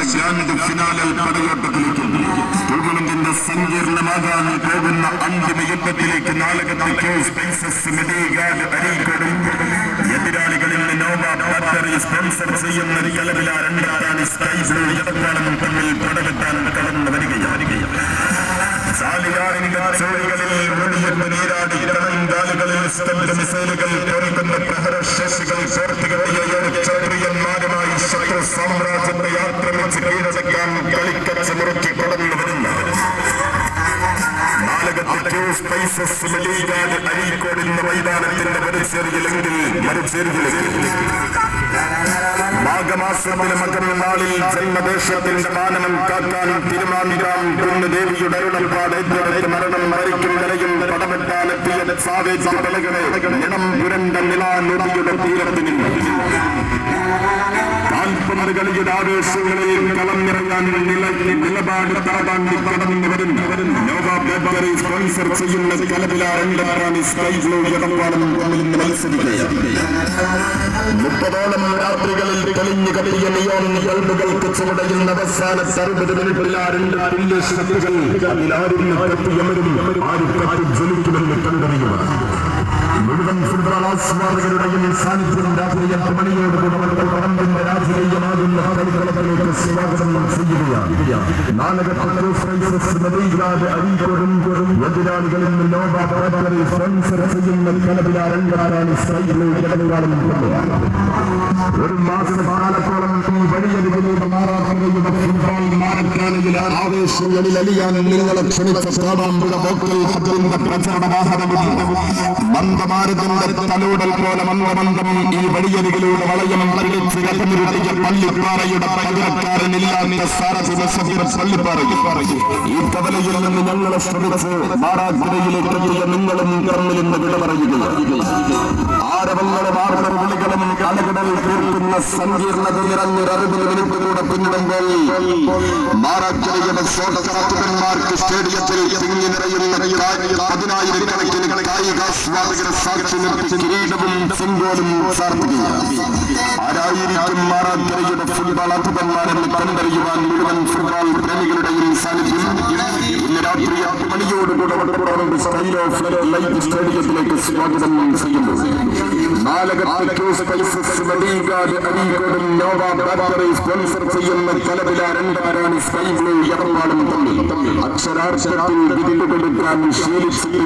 Grand finale പടയോട്ടത്തിലേക്ക് ടൂർണമെന്റിന്റെ സങ്കീർണമാകാൻ പോകുന്ന അന്തിമ യുദ്ധത്തിലേക്ക് നാലകത്തെ സ്പൈസസ് മെഡിഗാർഡ് അരീക്കോടും എതിരാളികളിൽ നോവ ബാറ്ററി സ്പോൺസർ ചെയ്യുന്ന കലവില രണ്ടാണ് സ്കൈ ബ്ലൂ ഇടക്കാലം തമ്മിൽ പടവെട്ടാൻ കടന്നു വരികയാണ്. ചാലിയാറിന്റെ ചോഴികളിൽ വെളിയെന്ന് നീരാടി ഇടവങ്കാലുകളിൽ സ്റ്റെപ്പ് മിസൈലുകൾ പൊറുക്കുന്ന പ്രഹരശേഷികൾ കോർത്തുകെട്ടിയ ക്ഷത്രിയന്മാരുമായി ശത്രു സാമ്രാജ്യത്തെ ആക്രമിച്ച് കീഴടക്കാൻ കളിക്കച്ച മുറുക്കി കടന്നു വരുന്ന നാലകത്തെ സ്പൈസസ് മെഡിഗാർഡ് അരീക്കോടിന്റെ മൈതാനത്തിന്റെ മറുചേരിയിലെങ്കിൽ മാഘമാസത്തിലെ മകരനാളിൽ ജന്മദേശത്തിന്റെ മാനനം കാക്കാൻ തിരുമാമിരാം കുന്നുദേവിയുടെ അരുളപ്പാടേറ്റെടുത്ത് മരണം മരിക്കും വരെയും പടമെട്ടാനെത്തിയ സാവേജ പലകളെ ഇണം പുരണ്ട നിലാനദിയുടെ തീരത്ത് നിന്ന് കാൽപ്പന്ത് കളിയുടെ ആവേശങ്ങളിൽ കളം നിറയാൻ നിലപാട് തറതാണ്ടി കടന്നു വരുന്ന നോവ ബാറ്ററി സ്പോൺസർ ചെയ്യുന്ന കലവില രണ്ടാണ് സ്കൈ ബ്ലൂ ഇടപ്പാലം തമ്മിൽ മത്സരിക്കുകയാണ്. 30ഓളം രാത്രികളിൽ തെളിഞ്ഞു കത്തിയ നിയോൺ ബൾബുകൾക്ക് ചുവടയുന്ന അവസാന 60 മിനിറ്റിൽ ആ രണ്ട് തുല്യ ശക്തികൾ കത്തിയമരും ആര് കത്തി ജ്വലിക്കുമെന്ന് കണ്ടറിയുക. മുഴുവൻ ഫുട്ബോൾ ആസ്വാദകരുടെയും സാന്നിധ്യം രാത്രി 8 മണിയോടുകൂടി പറമ്പിന്റെ രാജകീയമാകുന്ന കളിക്കളത്തിലേക്ക് സ്വാഗതം ചെയ്യുകയാണ്. എതിരാളികളിൽ നിന്ന് നോവ ബാറ്ററി സ്പോൺസർ ചെയ്യുന്ന കലവില രണ്ടാണ് സ്കൈ ബ്ലൂ ഇടക്കാലം. ഒരു മാസകാലത്തോളം ഈ വഴിയരികിലൂടെ മാറാറുകയുടെ ഫുട്ബോൾ മാരക്കാനയിൽ ആവേശങ്ങളിൽ അലിയാൻ നിങ്ങളെ ക്ഷണിച്ച കാടാമ്പുഴ ബോക്കൽ ഹബ്ബിന്റെ പ്രചരണ വാഹനമുണ്ട്. മന്ദമാരുതന്റെ തലോടൽ പോലെ മന്ദമന്ദം ഈ വഴിയരികിലൂടെ വളയം പള്ളിച്ച് രഥമിരുട്ടിയ പള്ളിപ്പാറയുടെ പകരക്കാരനില്ലാത്ത സാരഥി പള്ളിപ്പാറയിൽ ഈ കവലയിൽ നിന്ന് ഞങ്ങളെ ശ്രമിച്ച് മാറാക്കരയിലേക്ക് എത്തിയ നിങ്ങളും കർമ്മിൽ നിന്ന് വിട പറയുകയാണ്. ആരവങ്ങളും ആർത്തർ വിളികളും കാലഘടൽ തീർക്കുന്ന സങ്കീർണത നിറഞ്ഞൊരു 60 മിനിറ്റിലൂടെ പിന്നിടുമ്പോൾ മാറാക്കരയുടെ സ്വാഗതന്മാർക്ക് സ്റ്റേഡിയത്തിൽ തിങ്ങി നിറയുന്ന 10,000 കായികാസ്വാദകരെ സാക്ഷി നിർത്തി കിരീടവും സിംഗോലും ചാർത്തുകയാണ്. ആരായിരിക്കും മാറാക്കരയുടെ ഫുട്ബോൾ അധിപന്മാരെന്ന് കണ്ടറിയുവാൻ മുഴുവൻ ഫുട്ബോൾ പ്രേമികളുടെയും സാന്നിധ്യം ഇന്ന് രാത്രി 8 മണിയോടുകൂടെ സ്റ്റൈൽ ഓഫ് ലൈറ്റ് സ്റ്റേഡിയത്തിലേക്ക് സ്വാഗതം ചെയ്യുന്നു. നാലകത്തെ സ്പൈസസ് മെഡിഗാർഡ് അരീക്കോടും നോവ ബാറ്ററി സ്പോൺസർ ചെയ്യുന്ന കലവില രണ്ടാണ് സ്കൈ ബ്ലൂ ഇടപ്പാലം തമ്മിൽ അക്ഷരാർത്ഥത്തിൽ വിധികൊടുക്കാൻ ശീലിച്ചു